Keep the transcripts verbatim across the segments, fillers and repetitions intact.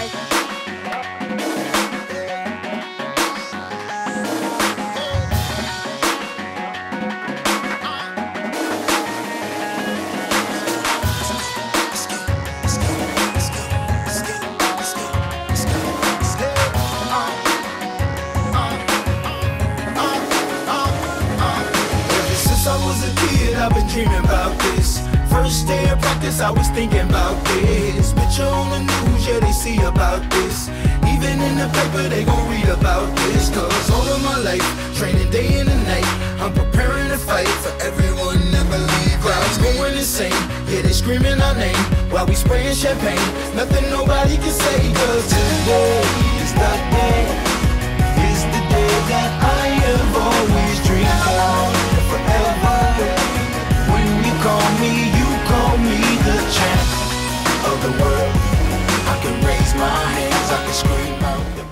I've been dreaming about this. First day of practice, I was thinking about this. Picture on the news, yeah, they see about this. Even in the paper, they gon' read about this. Cause all of my life, training day and night, I'm preparing to fight for everyone that believe. Crowds going insane, yeah, they screaming our name while we spraying champagne. Nothing nobody can say. Cause today is the day, is the day that I have always dreamed of forever. Call me, you call me the champ of the world. I can raise my hands, I can scream out the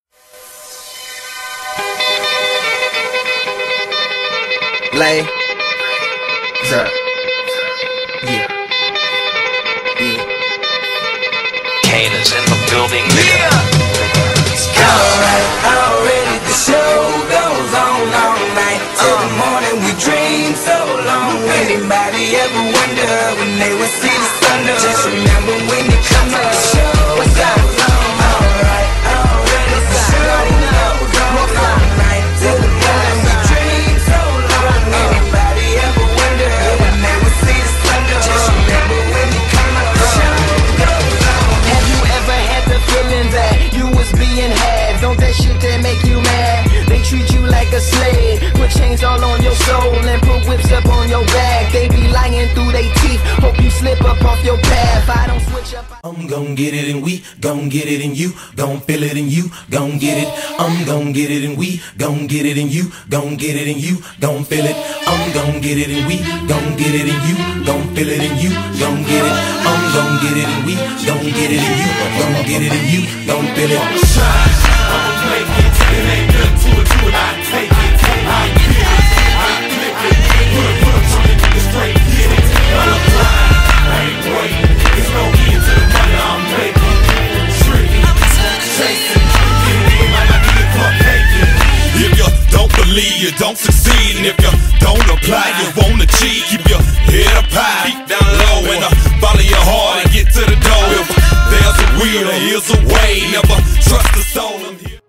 Lay, Zerk, yeah, yeah. Khaled's in the building, nigga. Yeah. Alright, already the show goes on all night till the morning. We dream so long. Anybody ever wonder when they would see the sun? Just remember when you come to the show. What's up? Alright, already the show goes on all night till the morning. We dream so long. Anybody ever wonder when they would see the sun? Just remember when you come to the show goes on. Have you ever had the feeling that you was being had? Don't that shit that make you mad? They treat you like a slave, put chains all on your soul and put whips up on your back. They be lying through they teeth, hope you slip up off your path. I don't switch up. I'm gon' get it and we gon' get it and you gon' feel it and you gon' get it. I'm gon' get it and we gon' get it and you gon' get it and you gon' feel it. I'm gon' get it and we gon' get it and you gon' feel it and you gon' get it. I'm gon' get it and we gon' get it and you gon' get it and you gon' feel it. I'ma shine, I'ma make it. It ain't nothing to it, to it, I take it. I get it, I flip it. Put a put a turn it, nigga straight get it. I'm blind, I ain't waiting. There's no end to the money I'm making. Shrinking, chasing, getting it, might not get fuck taking. If you don't believe, you don't succeed. And if you don't apply, you won't achieve. Keep your head up high, feet down low, and uh, follow your heart and get to the door. If there's a will, there is a way. Never trust the soul. I'm here.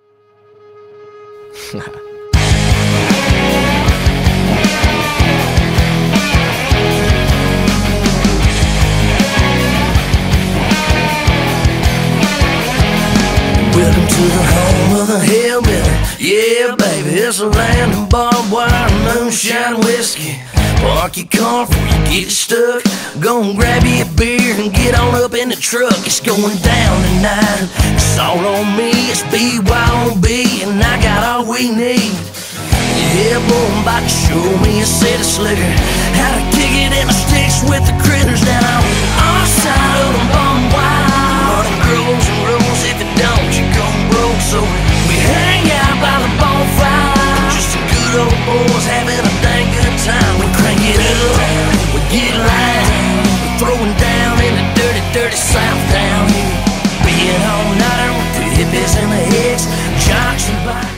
Welcome to the home of the hillbilly. Yeah, baby, it's a land of barbed wire, moonshine, whiskey. Park your car before you get stuck. Go and grab you a beer and get on up in the truck. It's going down tonight. It's all on me. It's B Y O B, and I got all we need. Yeah, boy, I'm about to show me a city slicker. How to kick it in the sticks with the critters down on our side of the barbed wire. Money grows and rolls. If it don't, you gon' broke. So we hang out by the bonfire. Just some good old boys having a dang good time. We crank it up, we get loud. We're throwing down in the dirty, dirty South down here. Being all nighter with the hippies and the hicks, jocks and bikers.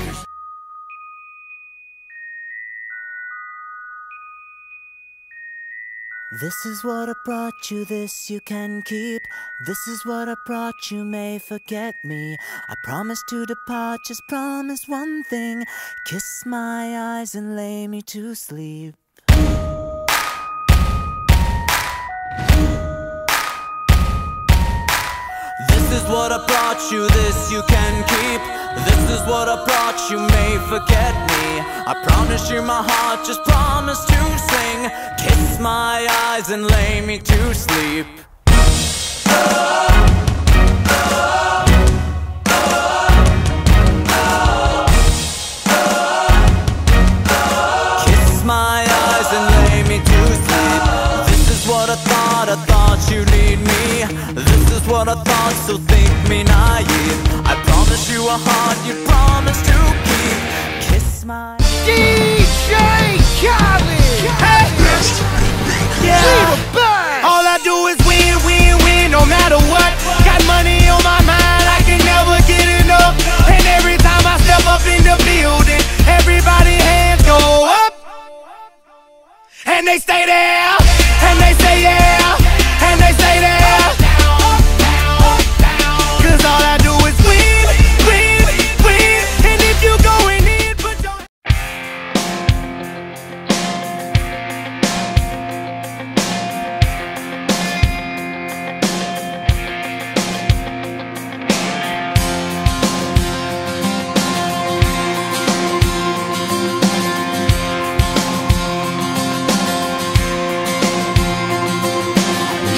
This is what I brought you, this you can keep. This is what I brought you, may forget me. I promise to depart, just promise one thing. Kiss my eyes and lay me to sleep. This is what I brought you, this you can keep. This is what I brought you, may forget me. I promise you my heart, just promise to sing. Kiss my eyes and lay me to sleep. Kiss my eyes and lay me to sleep. This is what I thought, I thought you'd need me. This is what I thought, so think me naive. I promise you a heart you promise to keep. Kiss my D J Khaled! Hey! Yeah! All I do is win, win, win, no matter what. Got money on my mind, I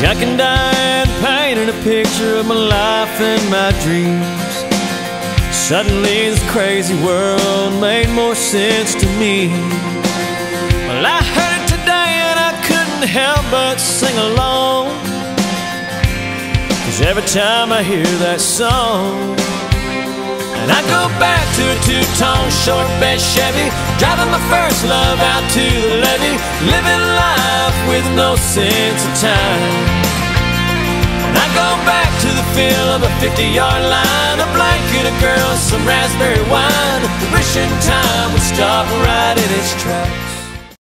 Jack and Diane painted a picture of my life and my dreams. Suddenly this crazy world made more sense to me. Well, I heard it today and I couldn't help but sing along, 'cause every time I hear that song, and I go back to a two-tone short bed Chevy, driving my first love out to the levee, living life with no sense of time. And I go back to the feel of a fifty-yard line, a blanket, a girl, some raspberry wine, wishing time would stop right in its tracks.